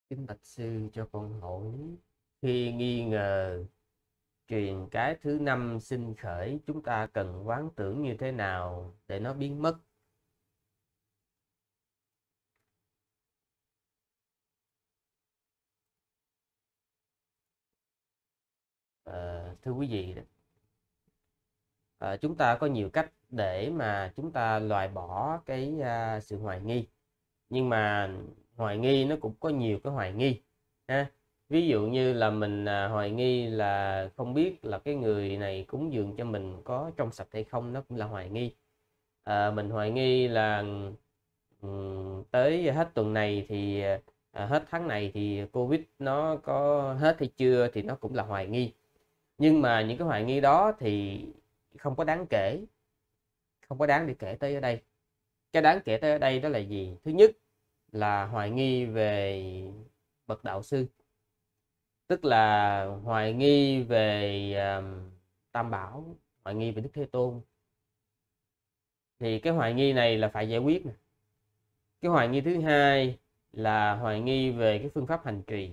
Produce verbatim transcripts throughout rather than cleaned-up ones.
Kính bạch sư cho con hỏi, khi nghi ngờ truyền cái thứ năm sinh khởi, chúng ta cần quán tưởng như thế nào để nó biến mất? Ờ, thưa quý vị, ờ, chúng ta có nhiều cách để mà chúng ta loại bỏ cái à, sự hoài nghi, nhưng mà hoài nghi nó cũng có nhiều cái hoài nghi ha. Ví dụ như là mình à, hoài nghi là không biết là cái người này cúng dường cho mình có trong sạch hay không, nó cũng là hoài nghi. À, mình hoài nghi là ừm, tới hết tuần này thì à, hết tháng này thì Covid nó có hết hay chưa, thì nó cũng là hoài nghi. Nhưng mà những cái hoài nghi đó thì không có đáng kể, không có đáng để kể tới ở đây. Cái đáng kể tới ở đây đó là gì? Thứ nhất là hoài nghi về bậc đạo sư, tức là hoài nghi về um, Tam Bảo, hoài nghi về Đức Thế Tôn. Thì cái hoài nghi này là phải giải quyết nè. Cái hoài nghi thứ hai là hoài nghi về cái phương pháp hành trì.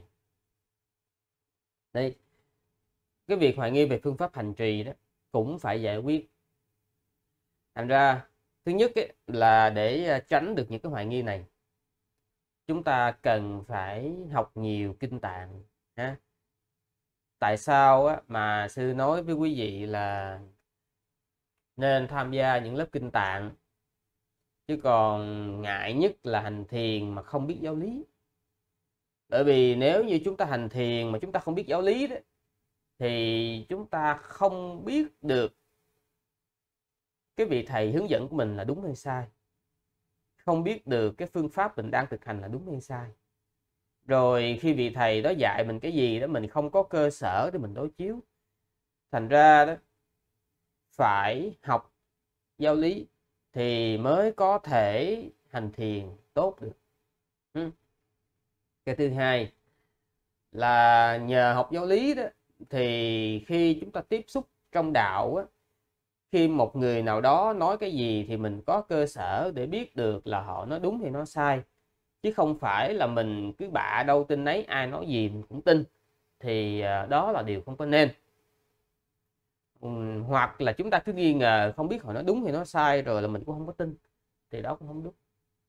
Đây, cái việc hoài nghi về phương pháp hành trì đó cũng phải giải quyết. Thành ra thứ nhất ấy, là để tránh được những cái hoài nghi này, chúng ta cần phải học nhiều kinh tạng ha. Tại sao á, mà sư nói với quý vị là nên tham gia những lớp kinh tạng, chứ còn ngại nhất là hành thiền mà không biết giáo lý. Bởi vì nếu như chúng ta hành thiền mà chúng ta không biết giáo lý đó, thì chúng ta không biết được cái vị thầy hướng dẫn của mình là đúng hay sai, không biết được cái phương pháp mình đang thực hành là đúng hay sai. Rồi khi vị thầy đó dạy mình cái gì đó mình không có cơ sở để mình đối chiếu. Thành ra đó, phải học giáo lý thì mới có thể hành thiền tốt được. Ừ. Cái thứ hai là nhờ học giáo lý đó, thì khi chúng ta tiếp xúc trong đạo á, khi một người nào đó nói cái gì thì mình có cơ sở để biết được là họ nói đúng hay nói sai, chứ không phải là mình cứ bạ đâu tin nấy, ai nói gì mình cũng tin. Thì à, đó là điều không có nên. Ừ, hoặc là chúng ta cứ nghi ngờ không biết họ nói đúng hay nói sai rồi là mình cũng không có tin, thì đó cũng không đúng.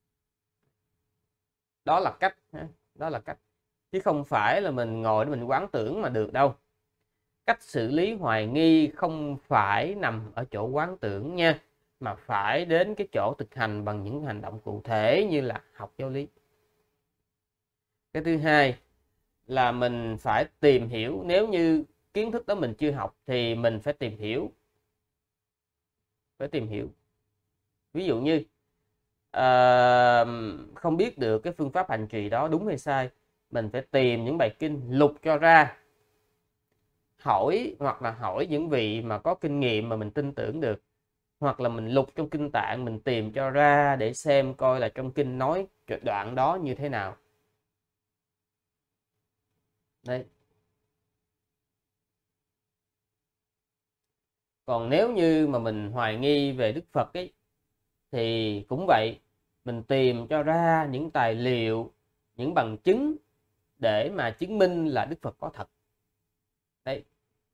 Đó là cách, đó là cách, chứ không phải là mình ngồi để mình quán tưởng mà được đâu. Cách xử lý hoài nghi không phải nằm ở chỗ quán tưởng nha, mà phải đến cái chỗ thực hành bằng những hành động cụ thể như là học giáo lý. Cái thứ hai là mình phải tìm hiểu, nếu như kiến thức đó mình chưa học thì mình phải tìm hiểu, phải tìm hiểu. Ví dụ như uh, không biết được cái phương pháp hành trì đó đúng hay sai, mình phải tìm những bài kinh lục cho ra, hỏi, hoặc là hỏi những vị mà có kinh nghiệm mà mình tin tưởng được, hoặc là mình lục trong kinh tạng mình tìm cho ra để xem coi là trong kinh nói đoạn đó như thế nào. Đấy. Còn nếu như mà mình hoài nghi về Đức Phật ấy, thì cũng vậy, mình tìm cho ra những tài liệu, những bằng chứng để mà chứng minh là Đức Phật có thật. Đấy.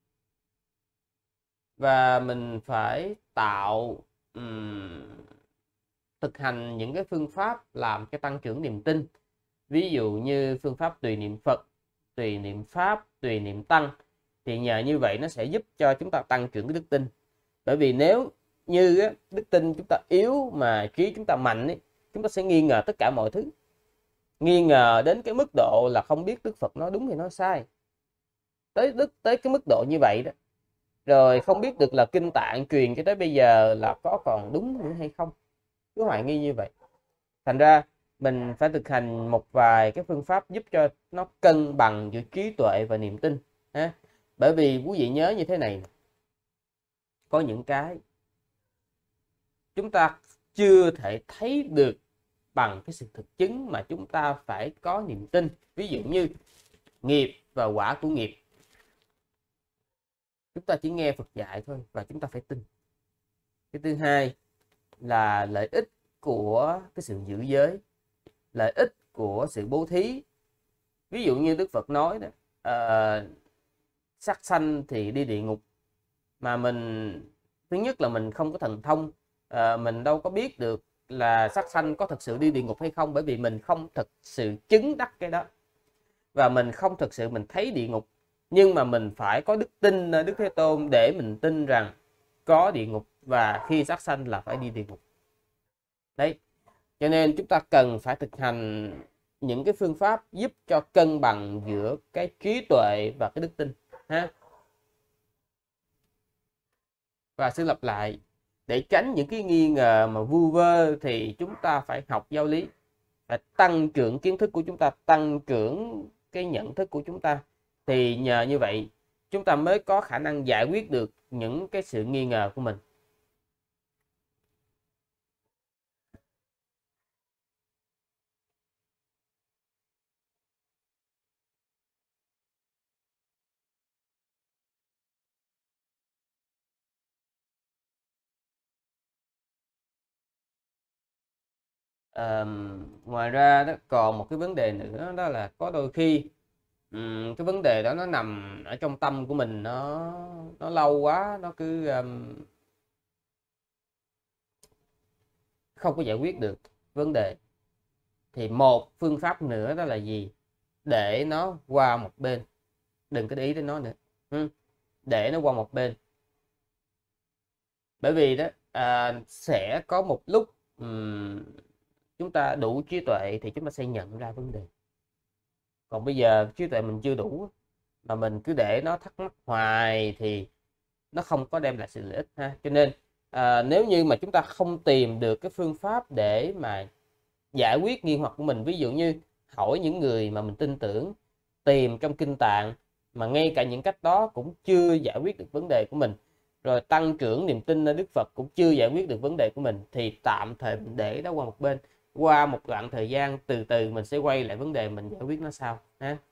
Và mình phải tạo um, thực hành những cái phương pháp làm cho tăng trưởng niềm tin. Ví dụ như phương pháp tùy niệm Phật, tùy niệm Pháp, tùy niệm Tăng. Thì nhờ như vậy nó sẽ giúp cho chúng ta tăng trưởng cái đức tin. Bởi vì nếu như á, đức tin chúng ta yếu mà trí chúng ta mạnh ấy, chúng ta sẽ nghi ngờ tất cả mọi thứ. Nghi ngờ đến cái mức độ là không biết Đức Phật nói đúng hay nói sai. Tới đức tới cái mức độ như vậy đó. Rồi không biết được là kinh tạng truyền cho tới bây giờ là có còn đúng nữa hay không. Cứ hoài nghi như vậy. Thành ra mình phải thực hành một vài cái phương pháp giúp cho nó cân bằng giữa trí tuệ và niềm tin ha. Bởi vì quý vị nhớ như thế này, có những cái chúng ta chưa thể thấy được bằng cái sự thực chứng mà chúng ta phải có niềm tin. Ví dụ như nghiệp và quả của nghiệp, chúng ta chỉ nghe Phật dạy thôi và chúng ta phải tin. Cái thứ hai là lợi ích của cái sự giữ giới, lợi ích của sự bố thí, Ví dụ như Đức Phật nói đó, uh, sắc sanh thì đi địa ngục, mà mình thứ nhất là mình không có thần thông, uh, mình đâu có biết được là sắc sanh có thực sự đi địa ngục hay không, bởi vì mình không thực sự chứng đắc cái đó, và mình không thực sự mình thấy địa ngục. Nhưng mà mình phải có đức tin Đức Thế Tôn để mình tin rằng có địa ngục, và khi sát sanh là phải đi địa ngục. Đấy, cho nên chúng ta cần phải thực hành những cái phương pháp giúp cho cân bằng giữa cái trí tuệ và cái đức tin ha. Và xin lặp lại, để tránh những cái nghi ngờ mà vu vơ thì chúng ta phải học giáo lý, phải tăng trưởng kiến thức của chúng ta, tăng trưởng cái nhận thức của chúng ta, thì nhờ như vậy chúng ta mới có khả năng giải quyết được những cái sự nghi ngờ của mình. À, ngoài ra đó còn một cái vấn đề nữa, đó là có đôi khi um, cái vấn đề đó nó nằm ở trong tâm của mình, nó nó lâu quá, nó cứ um, không có giải quyết được vấn đề. Thì một phương pháp nữa đó là gì? Để nó qua một bên, đừng có để ý đến nó nữa, ừ. Để nó qua một bên. Bởi vì đó à, sẽ có một lúc um, chúng ta đủ trí tuệ thì chúng ta sẽ nhận ra vấn đề. Còn bây giờ trí tuệ mình chưa đủ mà mình cứ để nó thắc mắc hoài thì nó không có đem lại sự lợi ích ha. Cho nên à, nếu như mà chúng ta không tìm được cái phương pháp để mà giải quyết nghi hoặc của mình, ví dụ như hỏi những người mà mình tin tưởng, tìm trong kinh tạng, mà ngay cả những cách đó cũng chưa giải quyết được vấn đề của mình, rồi tăng trưởng niềm tin ở Đức Phật cũng chưa giải quyết được vấn đề của mình, thì tạm thời mình để đó qua một bên. Qua một đoạn thời gian từ từ mình sẽ quay lại vấn đề mình giải quyết nó sau ha.